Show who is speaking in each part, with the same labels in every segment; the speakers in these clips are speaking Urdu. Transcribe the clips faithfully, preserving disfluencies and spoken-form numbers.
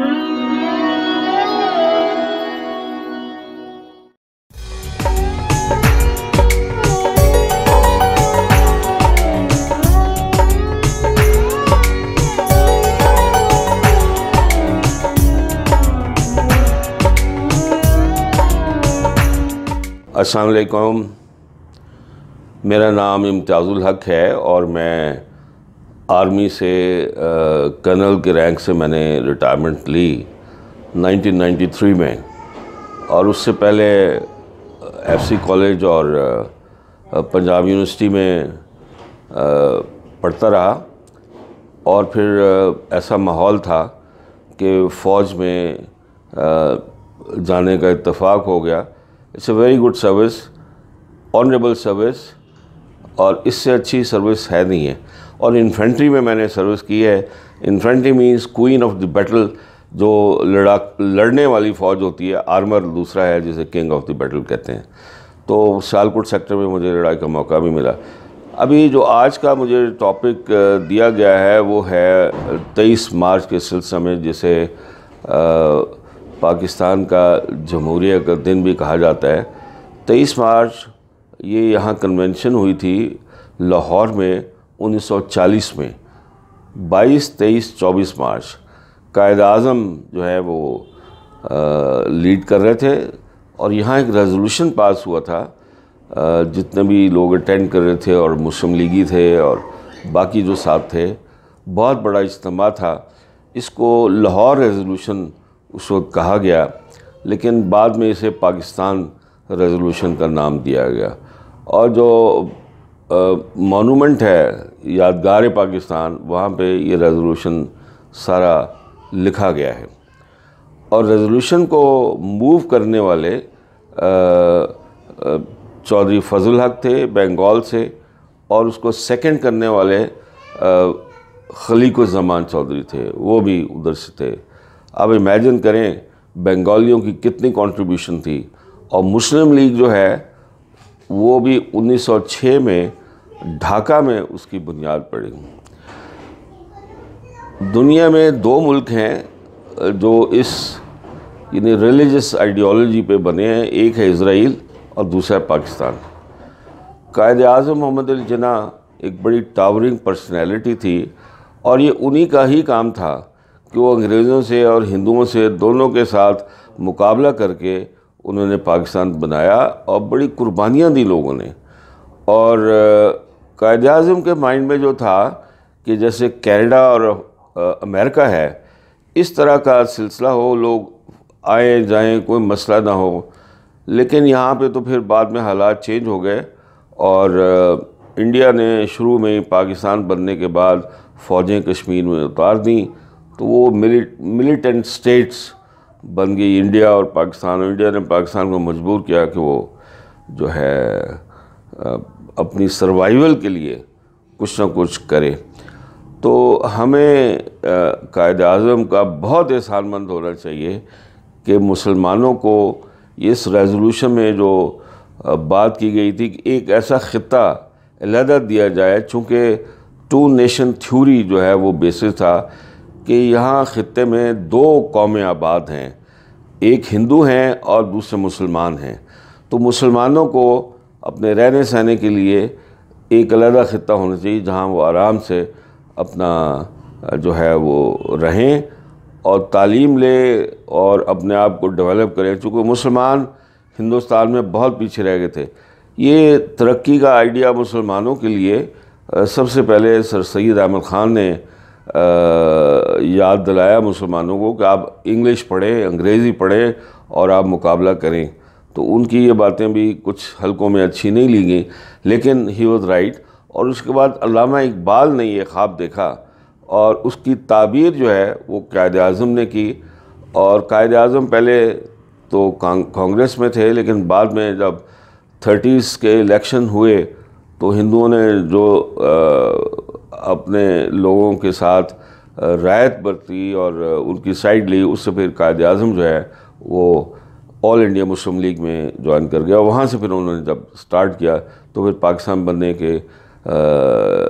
Speaker 1: السلام علیکم، میرا نام امتیازُل حق ہے اور میں آرمی سے کرنل کے رینک سے میں نے ریٹائرمنٹ لی نائنٹین نائنٹی تھری میں، اور اس سے پہلے ایف سی کالج اور پنجاب یونیورسٹی میں پڑھتا رہا، اور پھر ایسا ماحول تھا کہ فوج میں جانے کا اتفاق ہو گیا۔ It's a very good service, honourable service, اور اس سے اچھی سروس ہے نہیں ہے۔ اور انفینٹری میں میں نے سروس کی ہے۔ Infantry means queen of the battle, جو لڑا لڑنے والی فوج ہوتی ہے۔ آرمر دوسرا ہے جسے کنگ آف دی بیٹل کہتے ہیں۔ تو سیالکوٹ سیکٹر میں مجھے لڑائی کا موقع بھی ملا۔ ابھی جو آج کا مجھے ٹاپک دیا گیا ہے وہ ہے تیئیس مارچ کے سلسلے میں، جسے پاکستان کا جمہوریہ کا دن بھی کہا جاتا ہے۔ تیئیس مارچ یہ یہاں کنونشن ہوئی تھی لاہور میں انیس سو چالیس میں۔ بائیس تیئیس چوبیس مارچ قائد اعظم جو ہے وہ لیڈ کر رہے تھے، اور یہاں ایک ریزولوشن پاس ہوا تھا۔ جتنے بھی لوگ اٹینڈ کر رہے تھے اور مسلم لیگی تھے اور باقی جو ساتھ تھے، بہت بڑا اجتماع تھا۔ اس کو لاہور ریزولوشن اس وقت کہا گیا، لیکن بعد میں اسے پاکستان ریزولوشن کا نام دیا گیا۔ اور جو مونومنٹ ہے یادگار پاکستان، وہاں پہ یہ ریزولوشن سارا لکھا گیا ہے۔ اور ریزولوشن کو موو کرنے والے چودھری فضل حق تھے بنگال سے، اور اس کو سیکنڈ کرنے والے خلیق الزمان چودھری تھے، وہ بھی ادھر سے تھے۔ اب امیجن کریں بنگالیوں کی کتنی کنٹریبیوشن تھی۔ اور مسلم لیگ جو ہے وہ بھی انیس سو چھ میں ڈھاکہ میں اس کی بنیاد پڑی۔ دنیا میں دو ملک ہیں جو اس یعنی ریلیجس آئیڈیالوجی پہ بنے ہیں، ایک ہے اسرائیل اور دوسرا ہے پاکستان۔ قائد اعظم محمد علی جناح ایک بڑی ٹاورنگ پرسنالٹی تھی، اور یہ انہی کا ہی کام تھا کہ وہ انگریزوں سے اور ہندوؤں سے دونوں کے ساتھ مقابلہ کر کے انہوں نے پاکستان بنایا، اور بڑی قربانیاں دی لوگوں نے۔ اور قائد اعظم کے مائنڈ میں جو تھا کہ جیسے کینیڈا اور امریکہ ہے، اس طرح کا سلسلہ ہو، لوگ آئیں جائیں، کوئی مسئلہ نہ ہو۔ لیکن یہاں پہ تو پھر بعد میں حالات چینج ہو گئے، اور انڈیا نے شروع میں پاکستان بننے کے بعد فوجیں کشمیر میں اتار دیں، تو وہ ملیٹنٹ سٹیٹس بن گئی انڈیا اور پاکستان۔ اور انڈیا نے پاکستان کو مجبور کیا کہ وہ جو ہے اپنی سروائیول کے لیے کچھ نہ کچھ کرے۔ تو ہمیں قائد اعظم کا بہت احسان مند ہونا چاہیے کہ مسلمانوں کو اس ریزولوشن میں جو بات کی گئی تھی کہ ایک ایسا خطہ علیحدہ دیا جائے، چونکہ ٹو نیشن تھیوری جو ہے وہ بیسس تھا کہ یہاں خطے میں دو قومیں آباد ہیں، ایک ہندو ہیں اور دوسرے مسلمان ہیں۔ تو مسلمانوں کو اپنے رہنے سہنے کے لیے ایک علیحدہ خطہ ہونا چاہیے جہاں وہ آرام سے اپنا جو ہے وہ رہیں اور تعلیم لیں اور اپنے آپ کو ڈیولپ کریں، چونکہ مسلمان ہندوستان میں بہت پیچھے رہ گئے تھے۔ یہ ترقی کا آئیڈیا مسلمانوں کے لیے سب سے پہلے سر سید احمد خان نے یاد دلایا مسلمانوں کو کہ آپ انگلش پڑھیں، انگریزی پڑھیں اور آپ مقابلہ کریں۔ تو ان کی یہ باتیں بھی کچھ حلقوں میں اچھی نہیں لی گئیں، لیکن ہی واز رائٹ۔ اور اس کے بعد علامہ اقبال نے یہ خواب دیکھا، اور اس کی تعبیر جو ہے وہ قائد اعظم نے کی۔ اور قائد اعظم پہلے تو کانگریس میں تھے، لیکن بعد میں جب تھرٹیز کے الیکشن ہوئے تو ہندوؤں نے جو اپنے لوگوں کے ساتھ رعایت برتی اور ان کی سائڈ لی، اس سے پھر قائد اعظم جو ہے وہ آل انڈیا مسلم لیگ میں جوائن کر گیا۔ وہاں سے پھر انہوں نے جب سٹارٹ کیا تو پھر پاکستان بننے کے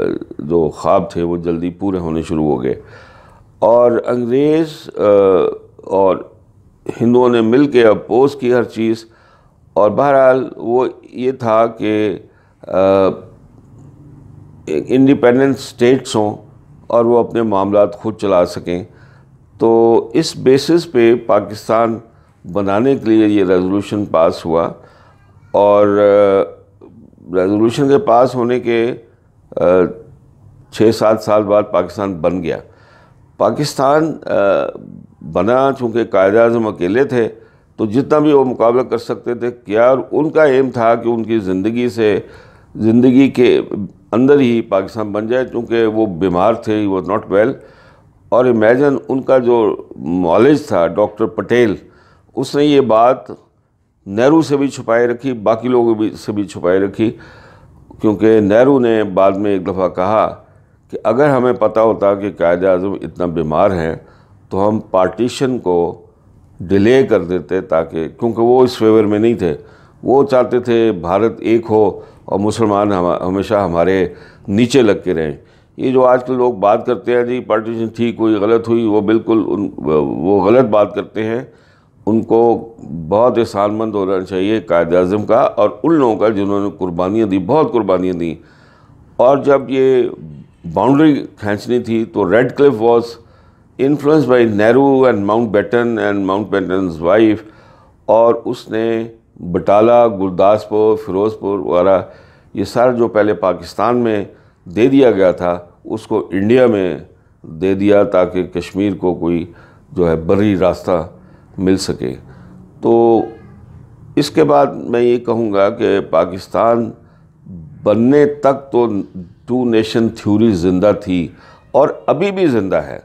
Speaker 1: جو خواب تھے وہ جلدی پورے ہونے شروع ہو گئے۔ اور انگریز اور ہندوؤں نے مل کے اپوز کی ہر چیز، اور بہرحال وہ یہ تھا کہ انڈیپینڈنٹ اسٹیٹس ہوں اور وہ اپنے معاملات خود چلا سکیں. تو اس بیسس پہ پاکستان بنانے کے لیے یہ ریزولوشن پاس ہوا، اور ریزولوشن کے پاس ہونے کے چھ سات سال بعد پاکستان بن گیا. پاکستان بنا چونکہ قائد اعظم اکیلے تھے تو جتنا بھی وہ مقابلہ کر سکتے تھے کیا، اور ان کا ایم تھا کہ ان کی زندگی سے زندگی کے اندر ہی پاکستان بن جائے، چونکہ وہ بیمار تھے، ہی واز ناٹ ویل. اور امیجن ان کا جو معالج تھا ڈاکٹر پٹیل، اس نے یہ بات نہرو سے بھی چھپائے رکھی، باقی لوگوں بھی سے بھی چھپائے رکھی، کیونکہ نہرو نے بعد میں ایک دفعہ کہا کہ اگر ہمیں پتہ ہوتا کہ قائد اعظم اتنا بیمار ہیں تو ہم پارٹیشن کو ڈیلے کر دیتے، تاکہ کیونکہ وہ اس فیور میں نہیں تھے، وہ چاہتے تھے بھارت ایک ہو اور مسلمان ہمیشہ ہمارے نیچے لگ کے رہیں. یہ جو آج کل لوگ بات کرتے ہیں جی پارٹیشن ٹھیک ہوئی غلط ہوئی، وہ بالکل ان وہ غلط بات کرتے ہیں. ان کو بہت احسان مند ہونا چاہیے قائد اعظم کا اور ان لوگوں کا جنہوں نے قربانیاں دی، بہت قربانیاں دیں. اور جب یہ باؤنڈری کھینچنی تھی تو Radcliffe was influenced by Nehru and Mountbatten and Mountbatten's wife, اور اس نے بٹالہ، گرداسپور، فیروز پور وغیرہ یہ سارا جو پہلے پاکستان میں دے دیا گیا تھا اس کو انڈیا میں دے دیا تاکہ کشمیر کو کوئی جو ہے بری راستہ مل سکے. تو اس کے بعد میں یہ کہوں گا کہ پاکستان بننے تک تو ٹو نیشن تھیوری زندہ تھی اور ابھی بھی زندہ ہے.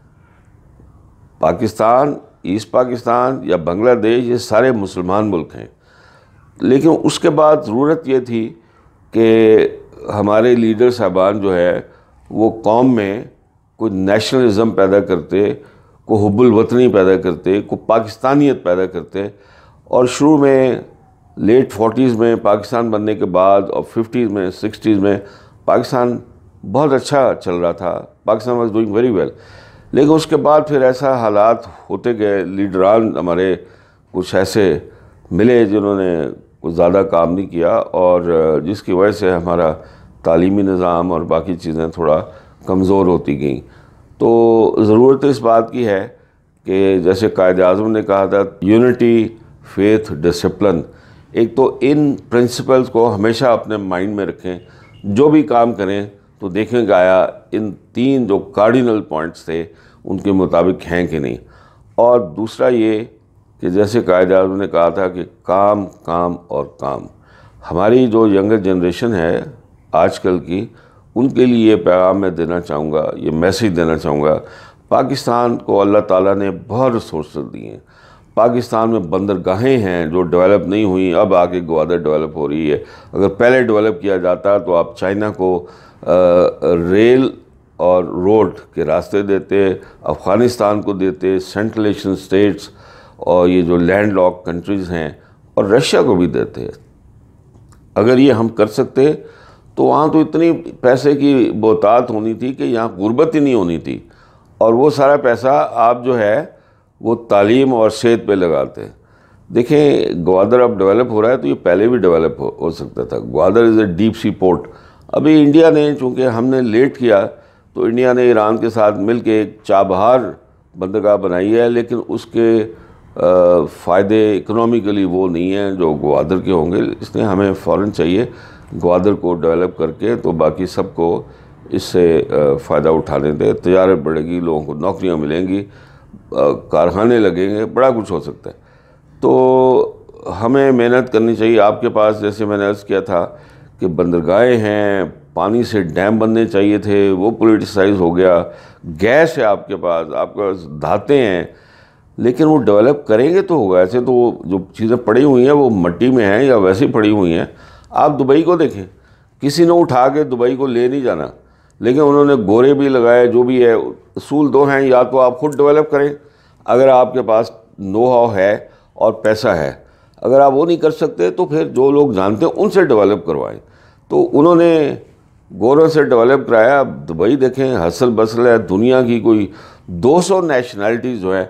Speaker 1: پاکستان، ایسٹ پاکستان یا بنگلہ دیش یہ سارے مسلمان ملک ہیں، لیکن اس کے بعد ضرورت یہ تھی کہ ہمارے لیڈر صاحبان جو ہے وہ قوم میں کوئی نیشنلزم پیدا کرتے، کوئی حب الوطنی پیدا کرتے، کوئی پاکستانیت پیدا کرتے. اور شروع میں لیٹ فورٹیز میں پاکستان بننے کے بعد اور ففٹیز میں سکسٹیز میں پاکستان بہت اچھا چل رہا تھا، Pakistan was doing very well. لیکن اس کے بعد پھر ایسا حالات ہوتے گئے، لیڈران ہمارے کچھ ایسے ملے جنہوں نے کچھ زیادہ کام نہیں کیا، اور جس کی وجہ سے ہمارا تعلیمی نظام اور باقی چیزیں تھوڑا کمزور ہوتی گئیں. تو ضرورت اس بات کی ہے کہ جیسے قائد اعظم نے کہا تھا یونٹی، فیتھ، ڈسپلن، ایک تو ان پرنسپلز کو ہمیشہ اپنے مائنڈ میں رکھیں، جو بھی کام کریں تو دیکھیں کہ آیا ان تین جو کارڈینل پوائنٹس تھے ان کے مطابق ہیں کہ نہیں. اور دوسرا یہ کہ جیسے قائد اعظم نے کہا تھا کہ کام کام اور کام. ہماری جو ینگر جنریشن ہے آج کل کی، ان کے لیے یہ پیغام میں دینا چاہوں گا، یہ میسیج دینا چاہوں گا. پاکستان کو اللہ تعالیٰ نے بہت ریسورسز دیے ہیں. پاکستان میں بندرگاہیں ہیں جو ڈیولپ نہیں ہوئیں، اب آگے گوادر ڈیولپ ہو رہی ہے. اگر پہلے ڈیولپ کیا جاتا تو آپ چائنا کو ریل اور روڈ کے راستے دیتے، افغانستان کو دیتے، سینٹرل ایشین اسٹیٹس اور یہ جو لینڈ لاک کنٹریز ہیں، اور رشیا کو بھی دیتے. اگر یہ ہم کر سکتے تو وہاں تو اتنی پیسے کی بہتات ہونی تھی کہ یہاں غربت ہی نہیں ہونی تھی، اور وہ سارا پیسہ آپ جو ہے وہ تعلیم اور صحت پہ لگاتے. دیکھیں گوادر اب ڈیولپ ہو رہا ہے تو یہ پہلے بھی ڈیولپ ہو ہو سکتا تھا. Gwadar is a deep sea port. ابھی انڈیا نے، چونکہ ہم نے لیٹ کیا تو انڈیا نے ایران کے ساتھ مل کے ایک چابہار بندرگاہ بنائی ہے، لیکن اس کے فائدے اکنامیکلی وہ نہیں ہیں جو گوادر کے ہوں گے. اس لیے ہمیں فوراً چاہیے گوادر کو ڈیولپ کر کے تو باقی سب کو اس سے فائدہ اٹھانے دیں. تجارت بڑھے گی، لوگوں کو نوکریاں ملیں گی، کارخانے لگیں گے، بڑا کچھ ہو سکتا ہے. تو ہمیں محنت کرنی چاہیے. آپ کے پاس جیسے میں نے عرض کیا تھا کہ بندرگاہیں ہیں، پانی سے ڈیم بننے چاہیے تھے، وہ پولیٹیسائز ہو گیا. گیس ہے آپ کے پاس، آپ کے پاس دھاتیں ہیں، لیکن وہ ڈیولپ کریں گے تو ہوگا. ایسے تو وہ جو چیزیں پڑی ہوئی ہیں وہ مٹی میں ہیں یا ویسے پڑی ہوئی ہیں. آپ دبئی کو دیکھیں، کسی نے اٹھا کے دبئی کو لے نہیں جانا، لیکن انہوں نے گورے بھی لگائے. جو بھی ہے اصول دو ہیں، یا تو آپ خود ڈیولپ کریں اگر آپ کے پاس نو ہاؤ ہے اور پیسہ ہے. اگر آپ وہ نہیں کر سکتے تو پھر جو لوگ جانتے ہیں ان سے ڈیولپ کروائیں. تو انہوں نے گوروں سے ڈیولپ کرایا. اب دبئی دیکھیں، حسل بسل ہے، دنیا کی کوئی دو سو نیشنلٹیز جو ہیں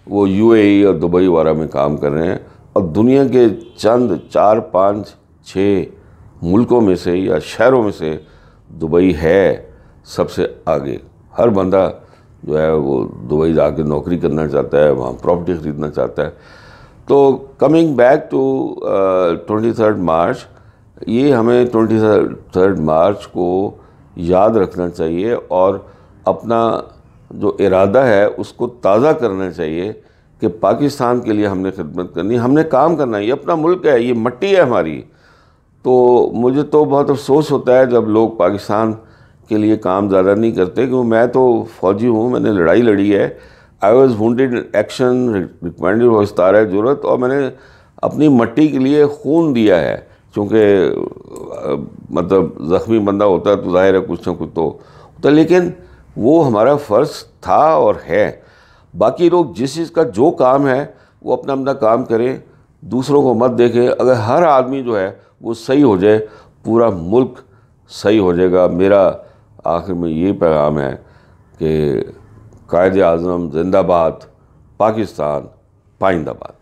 Speaker 1: وہ یو اے ای اور دبئی وغیرہ میں کام کر رہے ہیں، اور دنیا کے چند چار پانچ چھ ملکوں میں سے یا شہروں میں سے دبئی ہے سب سے آگے۔ ہر بندہ جو ہے وہ دبئی جا کے نوکری کرنا چاہتا ہے، وہاں پراپرٹی خریدنا چاہتا ہے۔ تو coming back to twenty third March, یہ ہمیں ٹوئنٹی تھرڈ مارچ کو یاد رکھنا چاہیے اور اپنا جو ارادہ ہے اس کو تازہ کرنا چاہیے کہ پاکستان کے لیے ہم نے خدمت کرنی، ہم نے کام کرنا ہے، یہ اپنا ملک ہے، یہ مٹی ہے ہماری۔ تو مجھے تو بہت افسوس ہوتا ہے جب لوگ پاکستان کے لیے کام زیادہ نہیں کرتے، کیونکہ میں تو فوجی ہوں، میں نے لڑائی لڑی ہے، I was wounded action recommended و استارہ جرت، اور میں نے اپنی مٹی کے لیے خون دیا ہے، چونکہ مطلب زخمی بندہ ہوتا ہے تو ظاہر ہے کچھ نہ کچھ تو ہوتا ہے، لیکن وہ ہمارا فرض تھا اور ہے۔ باقی لوگ جس چیز کا جو کام ہے وہ اپنا اپنا کام کریں، دوسروں کو مت دیکھیں۔ اگر ہر آدمی جو ہے وہ صحیح ہو جائے، پورا ملک صحیح ہو جائے گا۔ میرا آخر میں یہ پیغام ہے کہ قائد اعظم زندہ باد، پاکستان پائندہ باد۔